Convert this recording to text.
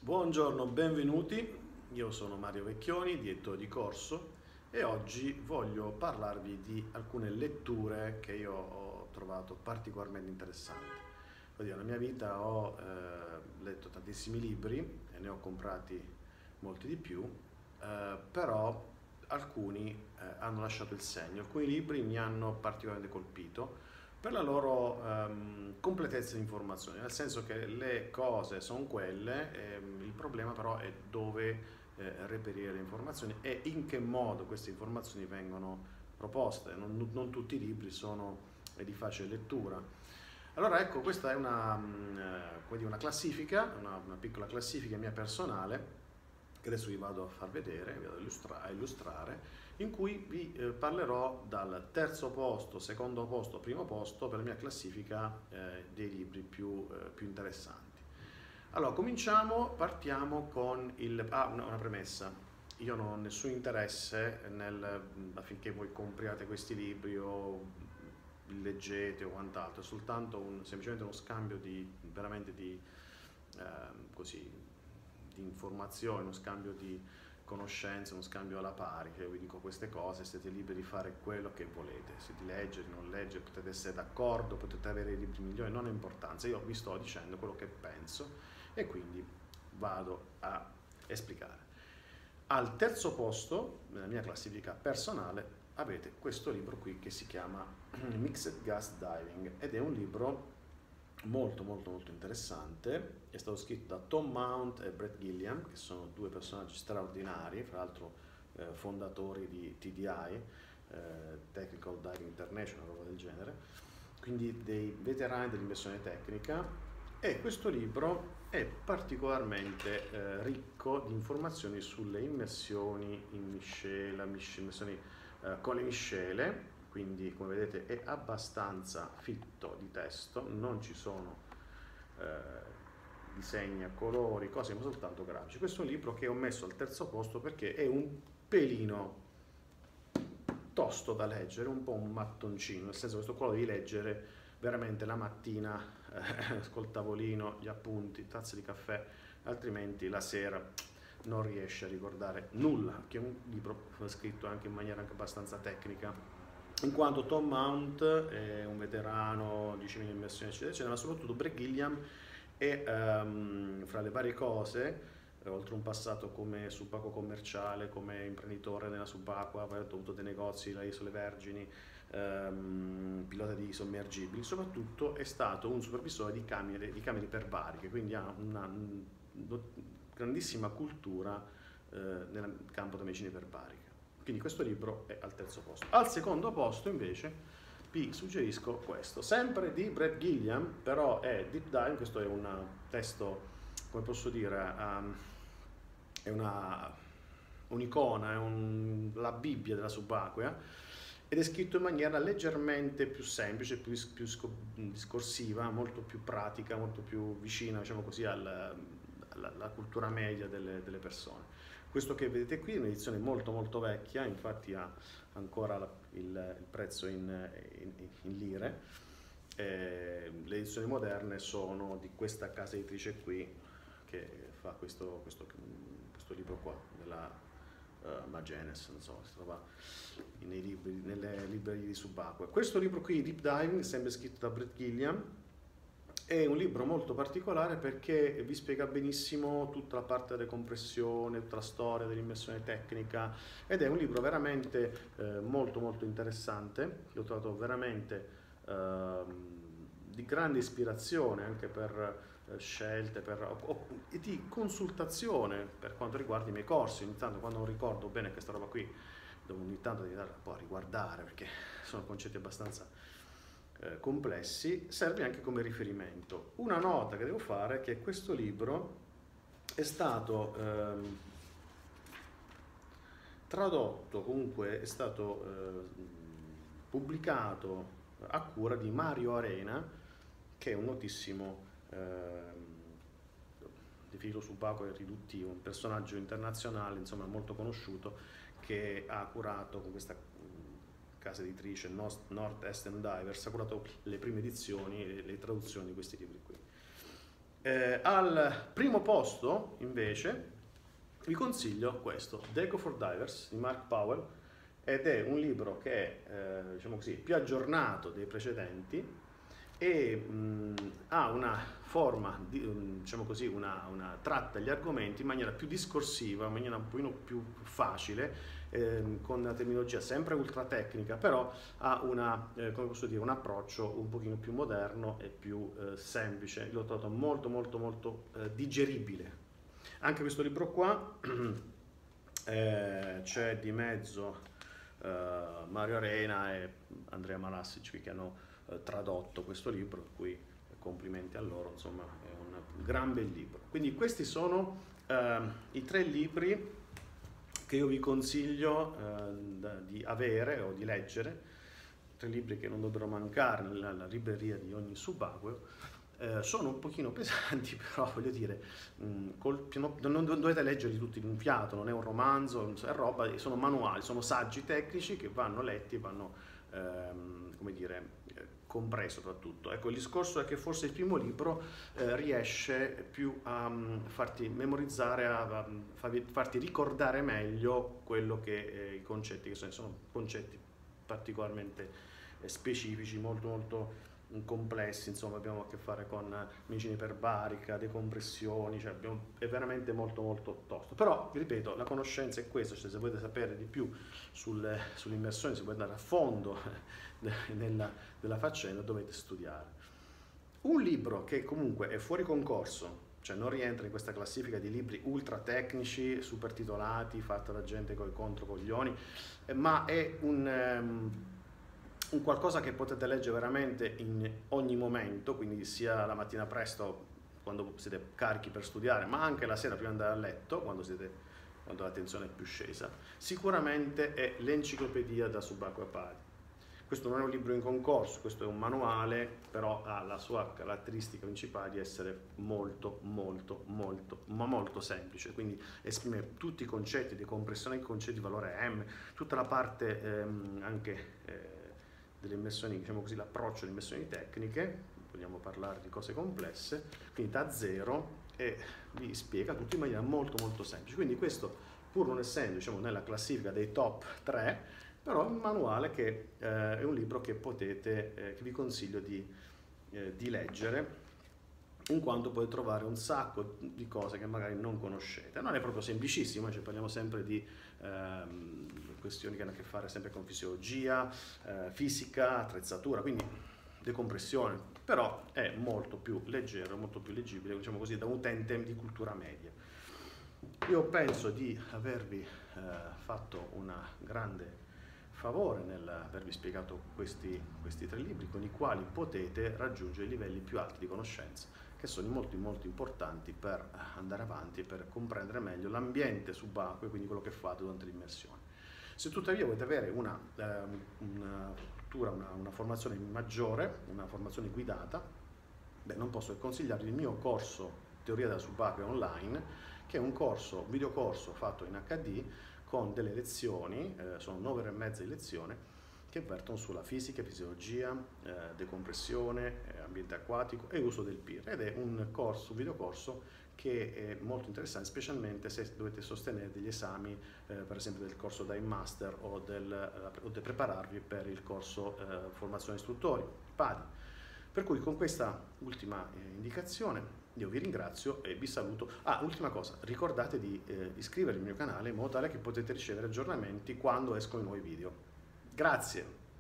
Buongiorno, benvenuti. Io sono Mario Vecchioni, direttore di corso, e oggi voglio parlarvi di alcune letture che io ho trovato particolarmente interessanti. Nella mia vita ho letto tantissimi libri e ne ho comprati molti di più, però alcuni hanno lasciato il segno. Alcuni libri mi hanno particolarmente colpito per la loro completezza di informazione, nel senso che le cose sono quelle, il problema però è dove reperire le informazioni e in che modo queste informazioni vengono proposte. Non tutti i libri sono di facile lettura. Allora ecco, questa è come dire, una classifica, una piccola classifica mia personale, che adesso vi vado a far vedere, vi vado a illustrare, in cui vi parlerò dal terzo posto, secondo posto, primo posto per la mia classifica dei libri più interessanti. Allora, partiamo con una premessa. Io non ho nessun interesse affinché voi compriate questi libri o li leggete o quant'altro, è soltanto semplicemente uno scambio veramente di informazioni, uno scambio di conoscenze, uno scambio alla pari, che io vi dico queste cose, siete liberi di fare quello che volete, se di leggere, di non leggere, potete essere d'accordo, potete avere i libri migliori, non ha importanza, io vi sto dicendo quello che penso e quindi vado a esplicare. Al terzo posto, nella mia classifica personale, avete questo libro qui che si chiama Mixed Gas Diving ed è un libro molto interessante. È stato scritto da Tom Mount e Brett Gilliam, che sono due personaggi straordinari, fra l'altro fondatori di TDI, Technical Diving International, roba del genere, quindi dei veterani dell'immersione tecnica. E questo libro è particolarmente ricco di informazioni sulle immersioni in miscela, immersioni con le miscele, quindi come vedete è abbastanza fitto di testo, non ci sono disegni a colori, cose, ma soltanto grafici. Questo è un libro che ho messo al terzo posto perché è un pelino tosto da leggere, un po' un mattoncino, nel senso che questo qua lo devi leggere veramente la mattina col tavolino, gli appunti, tazze di caffè, altrimenti la sera non riesci a ricordare nulla, che è un libro scritto anche in maniera anche abbastanza tecnica, in quanto Tom Mount è un veterano di cime di immersione eccetera, ma soprattutto Brett Gilliam è fra le varie cose, oltre un passato come subacqueo commerciale, come imprenditore nella subacquea, ha avuto dei negozi, le Isole Vergini, pilota di sommergibili, soprattutto è stato un supervisore di camere iperbariche, quindi ha una grandissima cultura nel campo della medicina iperbarica. Quindi questo libro è al terzo posto. Al secondo posto invece vi suggerisco questo, sempre di Brett Gilliam, però è Deep Dive. Questo è un testo, come posso dire, è un'icona, la Bibbia della subacquea, ed è scritto in maniera leggermente più semplice, più discorsiva, molto più pratica, molto più vicina, diciamo così, alla cultura media delle persone. Questo che vedete qui è un'edizione molto vecchia, infatti ha ancora il prezzo in lire. Le edizioni moderne sono di questa casa editrice qui, che fa questo libro qua, della Magenes, non so, si trova nelle librerie di subacquea. Questo libro qui, Deep Diving, sempre scritto da Brett Gilliam, è un libro molto particolare perché vi spiega benissimo tutta la parte della compressione, tutta la storia dell'immersione tecnica, ed è un libro veramente molto interessante. L'ho trovato veramente di grande ispirazione anche per scelte e di consultazione per quanto riguarda i miei corsi. Ogni tanto, quando non ricordo bene questa roba qui, devo ogni tanto andare un po' a riguardare, perché sono concetti abbastanza complessi, serve anche come riferimento. Una nota che devo fare è che questo libro è stato tradotto, comunque è stato pubblicato a cura di Mario Arena, che è un notissimo di filo subacqueo e riduttivo, un personaggio internazionale, insomma molto conosciuto, che ha curato con questa casa editrice North Eastern Divers, ha curato le prime edizioni e le traduzioni di questi libri qui. Al primo posto, invece, vi consiglio questo, Deco for Divers di Mark Powell, ed è un libro che è, diciamo così, più aggiornato dei precedenti e ha una forma, diciamo così, tratta gli argomenti in maniera più discorsiva, in maniera un pochino più facile, con una terminologia sempre ultra tecnica, però ha come posso dire, un approccio un pochino più moderno e più semplice. L'ho trovato molto molto molto digeribile. Anche questo libro qua c'è di mezzo Mario Arena e Andrea Malassici che hanno tradotto questo libro, per cui complimenti a loro, insomma è un gran bel libro. Quindi questi sono i 3 libri che io vi consiglio di avere o di leggere, 3 libri che non dovrebbero mancare nella libreria di ogni subacqueo. Sono un pochino pesanti, però voglio dire, non dovete leggerli tutti in un fiato, non è un romanzo, è roba, sono manuali, sono saggi tecnici che vanno letti e vanno, come dire, compresi soprattutto. Ecco, il discorso è che forse il primo libro riesce più a farti memorizzare, a farti ricordare meglio quello che i concetti, che sono concetti particolarmente specifici, molto molto complessi, insomma abbiamo a che fare con medicina iperbarica, decompressioni, cioè è veramente molto molto tosto. Però vi ripeto, la conoscenza è questa, cioè se volete sapere di più sull'immersione, se volete andare a fondo nella faccenda, dovete studiare. Un libro che comunque è fuori concorso, cioè non rientra in questa classifica di libri ultra tecnici, super titolati, fatta da gente con i controcoglioni, ma è un qualcosa che potete leggere veramente in ogni momento, quindi sia la mattina presto quando siete carichi per studiare, ma anche la sera prima di andare a letto, quando l'attenzione è più scesa. Sicuramente è l'Enciclopedia da Subacqueo a Padi. Questo non è un libro in concorso, questo è un manuale, però ha la sua caratteristica principale di essere molto, molto, molto, ma molto semplice, quindi esprime tutti i concetti di compressione, i concetti di valore M, tutta la parte anche delle immersioni, diciamo così, l'approccio alle immersioni tecniche, vogliamo parlare di cose complesse, quindi da zero, e vi spiega tutto in maniera molto molto semplice. Quindi questo, pur non essendo, diciamo, nella classifica dei top 3, però è un manuale che è un libro che che vi consiglio di leggere, in quanto potete trovare un sacco di cose che magari non conoscete. Non è proprio semplicissimo, cioè parliamo sempre di questioni che hanno a che fare sempre con fisiologia, fisica, attrezzatura, quindi decompressione, però è molto più leggero, molto più leggibile, diciamo così, da un utente di cultura media. Io penso di avervi fatto un grande favore nell'avervi spiegato questi 3 libri con i quali potete raggiungere i livelli più alti di conoscenza, che sono molto molto importanti per andare avanti e per comprendere meglio l'ambiente subacqueo e quindi quello che fate durante l'immersione. Se tuttavia volete avere una formazione maggiore, una formazione guidata, non posso che consigliarvi il mio corso Teoria della Subacquea Online, che è un videocorso fatto in HD con delle lezioni, sono 9 ore e mezza di lezione, che vertono sulla fisica, fisiologia, decompressione, ambiente acquatico e uso del PIR, ed è un videocorso che è molto interessante, specialmente se dovete sostenere degli esami, per esempio del corso Dive Master o di prepararvi per il corso Formazione Istruttori, PADI. Per cui con questa ultima indicazione io vi ringrazio e vi saluto. Ultima cosa, ricordate di iscrivervi al mio canale in modo tale che potete ricevere aggiornamenti quando escono i nuovi video. Grazie!